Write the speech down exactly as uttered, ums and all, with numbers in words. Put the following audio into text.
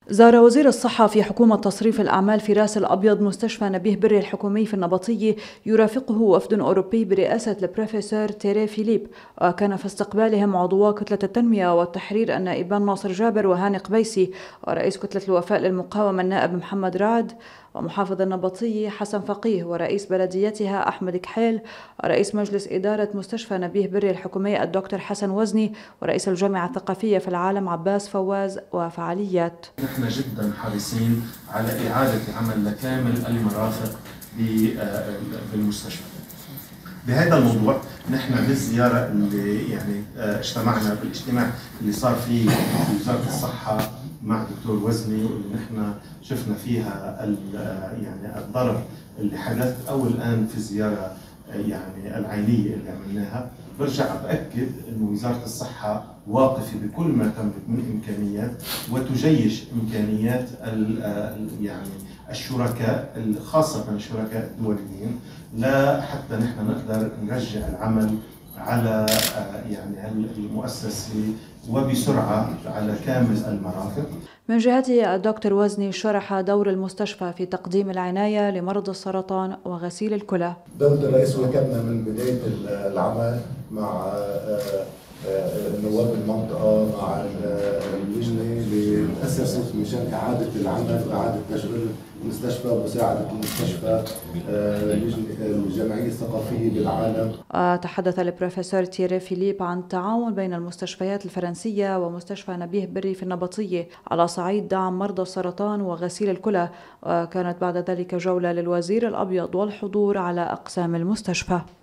زار وزير الصحة في حكومة تصريف الأعمال في راس الأبيض مستشفى نبيه بري الحكومي في النبطية، يرافقه وفد أوروبي برئاسة البروفيسور تيري فيليب. وكان في استقبالهم عضوا كتلة التنمية والتحرير النائبان ناصر جابر وهاني قبيسي، ورئيس كتلة الوفاء للمقاومة النائب محمد رعد، ومحافظ النبطية حسن فقيه، ورئيس بلديتها أحمد كحيل، ورئيس مجلس إدارة مستشفى نبيه بري الحكومي الدكتور حسن وزني، ورئيس الجامعة الثقافية في العالم عباس فواز. وفعاليات نحن جدا حريصين على إعادة عمل لكامل المرافق بالمستشفى. بهذا الموضوع نحن بالزيارة اللي يعني اجتمعنا بالاجتماع اللي صار فيه في وزارة الصحة مع دكتور وزني، واللي نحن شفنا فيها يعني الضرر اللي حدث، أو الآن في الزيارة يعني العينية اللي عملناها، برجع بأكد أن وزارة الصحة واقفة بكل ما تملك من إمكانيات، وتجيش إمكانيات يعني الشركاء، خاصة الشركاء الدوليين، لا حتى نحن نقدر نرجع العمل على يعني المؤسسة وبسرعة على كامل المرافق. من جهته الدكتور وزني شرح دور المستشفى في تقديم العناية لمرضى السرطان وغسيل الكلى. دولة الرئيس وكلنا من بداية العمل مع نواب المنطقة مع اللجنة اللي تأسست مشان إعادة العمل وإعادة تشغيل المستشفى ومساعدة المستشفى الجمعية الثقافية بالعالم. تحدث البروفيسور تيري فيليب عن التعاون بين المستشفيات الفرنسية ومستشفى نبيه بري في النبطية على صعيد دعم مرضى السرطان وغسيل الكلى، وكانت بعد ذلك جولة للوزير الأبيض والحضور على أقسام المستشفى.